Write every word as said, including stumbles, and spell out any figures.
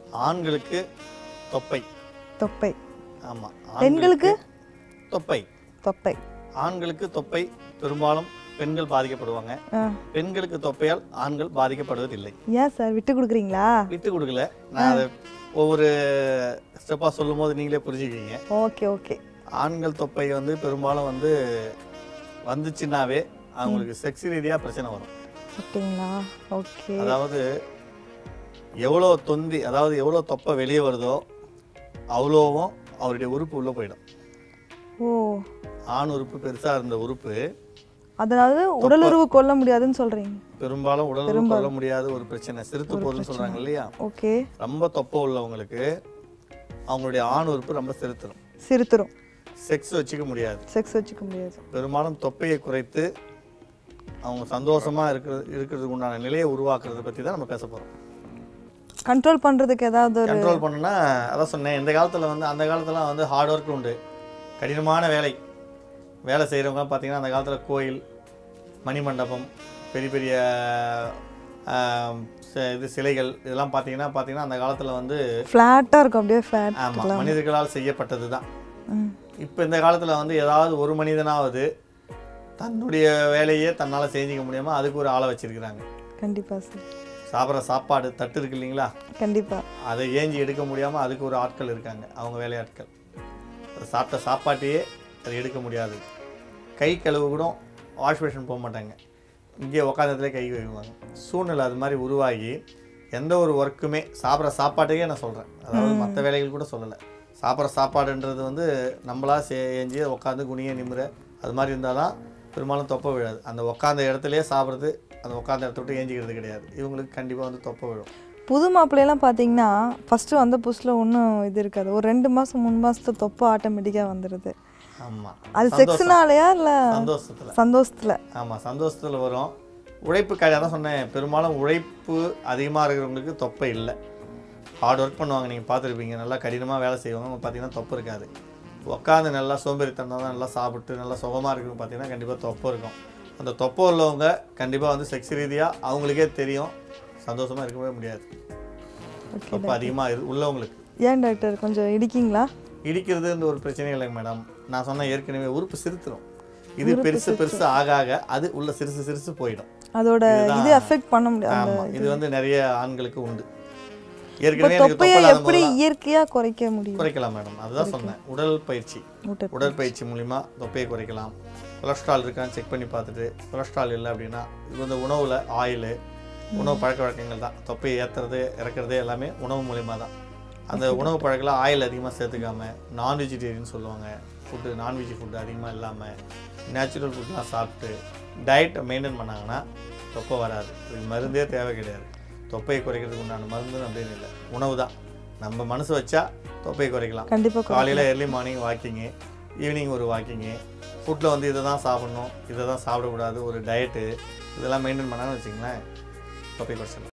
ஆண்களுக்கு தொப்பை. தொப்பை. ஆமா. பெண்களுக்கு தொப்பை. தொப்பை. ஆண்களுக்கு தொப்பை பெரும்பாலும் பெண்கள் பாதிக்கப்படுவாங்க. பெண்களுக்கு தொப்பையால் ஆண்கள் பாதிக்கப்படுவதில்லை. ஏன் சார் விட்டு கொடுக்குறீங்களா? விட்டு கொடுக்கல, நான் அதை ஒவ்வொரு ஸ்டெப்பாக சொல்லும் போது நீங்களே புரிஞ்சுக்கிறீங்க. Okay okay. ஆண்கள் தொப்பை வந்து பெரும்பாலும் வந்து வந்துச்சுன்னாவே அவங்களுக்கு செக்ஸ் ரீதியாக பிரச்சனை வரும். அப்படிங்களா? ஓகே. அதாவது எவ்வளோ தொந்தி, அதாவது எவ்வளோ தொப்பை வெளியே வருதோ அவ்வளோவும் அவருடைய உறுப்பு உள்ளே போயிடும். ஓ. ஆண் உறுப்பு பெருசாக இருந்த உறுப்பு, அதனால உடலுறவு கொள்ள முடியாதுன்னு சொல்றீங்க. பெரும்பாலும் உடலுறவு கொள்ள முடியாத ஒரு பிரச்சனை சிறுத்து போகுதுன்னு சொல்றாங்க இல்லையா? ஓகே. ரொம்ப தொப்பை உள்ளவங்களுக்கு அவங்களுடைய ஆண் உறுப்பு ரொம்ப சிறுத்துரும். சிறுத்துரும். செக்ஸ் வச்சுக்க முடியாது. செக்ஸ் வச்சுக்க முடியாது. பெரும்பாலும் தொப்பையை குறைத்து அவங்க சந்தோஷமா இருக்கிறது இருக்கிறதுக்கு உண்டான நிலையை உருவாக்குறதை பற்றி தான் நம்ம பேச போகிறோம். கண்ட்ரோல் பண்ணுறதுக்கு ஏதாவது ஒரு கண்ட்ரோல் பண்ணுன்னா அதான் சொன்னேன், இந்த காலத்தில் வந்து அந்த காலத்தில் வந்து ஹார்ட் ஒர்க் உண்டு, கடினமான வேலை வேலை செய்கிறவங்க பார்த்தீங்கன்னா அந்த காலத்தில் கோயில், மணிமண்டபம், பெரிய பெரிய இது சிலைகள் இதெல்லாம் பார்த்தீங்கன்னா பார்த்தீங்கன்னா அந்த காலத்தில் வந்து ஃப்ளாட்டாக இருக்கும், அப்படியே ஃப்ளாட். ஆமாம், மனிதர்களால் செய்யப்பட்டது தான். இப்போ இந்த காலத்தில் வந்து ஏதாவது ஒரு மனிதனாவது தன்னுடைய வேலையே தன்னால் செஞ்சுக்க முடியாமல் அதுக்கு ஒரு ஆளை வச்சுருக்கிறாங்க. கண்டிப்பாக சார். சாப்பிட்ற சாப்பாடு தட்டு இருக்கு இல்லைங்களா? கண்டிப்பாக. அதை ஏஞ்சி எடுக்க முடியாமல் அதுக்கு ஒரு ஆட்கள் இருக்காங்க, அவங்க வேலையாட்கள். அதை சாப்பிட்ட சாப்பாட்டையே அதை எடுக்க முடியாது. கை கழுவு கூட வாஷ் பேஷன் போக மாட்டாங்க, இங்கே உக்காந்ததுலேயே கை கழுவுவாங்க. சூழ்நிலை அது மாதிரி உருவாகி எந்த ஒரு ஒர்க்குமே சாப்பிட்ற சாப்பாட்டையே நான் சொல்கிறேன், அதாவது மற்ற வேலைகள் கூட சொல்லலை. சாப்பிட்ற சாப்பாடுன்றது வந்து நம்மளா செஞ்சு உட்காந்து குனிய நிமிர அது மாதிரி இருந்தால் தான் பெரும்பாலும் தொப்பை விழாது. அந்த உட்காந்த இடத்துலையே சாப்பிட்றது, அந்த உட்காந்த இடத்த விட்டு ஏஞ்சிக்கிறது கிடையாது. இவங்களுக்கு கண்டிப்பாக வந்து தொப்பை விழும். புது மாப்பிள்ளையெல்லாம் பார்த்தீங்கன்னா ஃபஸ்ட்டு வந்த புதுசில் ஒன்றும் இது இருக்காது, ஒரு ரெண்டு மாதம் மூணு மாதத்துல தொப்பை ஆட்டோமேட்டிக்காக வந்துடுது. ஆமாம், அது செக்ஸ்னாலயா இல்லை சந்தோஷத்தில்? சந்தோஷத்தில். ஆமாம், சந்தோஷத்தில் வரும். உழைப்பு கிடையாது தான் சொன்னேன், பெரும்பாலும் உழைப்பு அதிகமாக இருக்கிறவங்களுக்கு தொப்பை இல்லை. ஹார்ட் ஒர்க் பண்ணுவாங்க, நீங்கள் பார்த்துருப்பீங்க, நல்லா கடினமாக வேலை செய்வாங்க, பார்த்தீங்கன்னா தொப்பை இருக்காது. உட்காந்து நல்லா சோம்பேறித்தனம் தான், நல்லா சாப்பிட்டு நல்லா சுகமாக இருக்குன்னு பார்த்தீங்கன்னா கண்டிப்பாக தொப்பை இருக்கும். அந்த தொப்பை உள்ளவங்க கண்டிப்பாக வந்து செக்ஸ் ரீதியாக அவங்களுக்கே தெரியும் சந்தோஷமாக இருக்கவே முடியாது, தொப்பை அதிகமாக இரு உள்ளவங்களுக்கு. ஏன் டாக்டர் கொஞ்சம் இடிக்கிங்களா? இடிக்கிறது இந்த ஒரு பிரச்சனை இல்லைங்க மேடம், நான் சொன்னேன் ஏற்கனவே உறுப்பு சிறுத்துரும். இது பெருசு பெருசு ஆக ஆக அது உள்ள சிறுசு சிறுசு போயிடும், அதோட இது அஃபெக்ட் பண்ண முடியாது. ஆமாம், இது வந்து நிறைய ஆண்களுக்கு உண்டு. எப்படி இயற்கையா குறைக்க முடியும்? குறைக்கலாம் மேடம், அதுதான் சொன்னேன், உடல் பயிற்சி. உடற்பயிற்சி மூலிமா தொப்பையை குறைக்கலாம். கொலஸ்ட்ரால் இருக்கான்னு செக் பண்ணி பார்த்துட்டு கொலஸ்ட்ரால் இல்லை அப்படின்னா இது வந்து உணவில் ஆயில், உணவு பழக்க வழக்கங்கள் தான் தொப்பையை ஏற்றுறது இறக்குறது எல்லாமே உணவு மூலிமா தான். அந்த உணவு பழக்கெல்லாம் ஆயில் அதிகமாக சேர்த்துக்காமல் நான் வெஜிடேரியன் சொல்லுவாங்க, ஃபுட்டு நான்வெஜ் ஃபுட்டு அதிகமாக இல்லாமல் நேச்சுரல் ஃபுட்லாம் சாப்பிட்டு டயட்டை மெயின்டைன் பண்ணாங்கன்னா தொப்பை வராது. இது மருந்தே தேவை கிடையாது, தொப்பையை குறைக்கிறதுக்கு உண்டான மருந்து அப்படின்னு இல்லை, உணவு தான். நம்ம மனசு வச்சா தொப்பையை குறைக்கலாம். கண்டிப்பாக காலையில் ஏர்லி மார்னிங் வாக்கிங்கு, ஈவினிங் ஒரு வாக்கிங்கு, ஃபுட்டில் வந்து இதை தான் சாப்பிட்ணும், இதை தான் சாப்பிடக்கூடாது, ஒரு டயட்டு இதெல்லாம் மெயின்டைன் பண்ணான்னு வச்சிங்களேன் தொப்பை குறைச்சிடலாம்.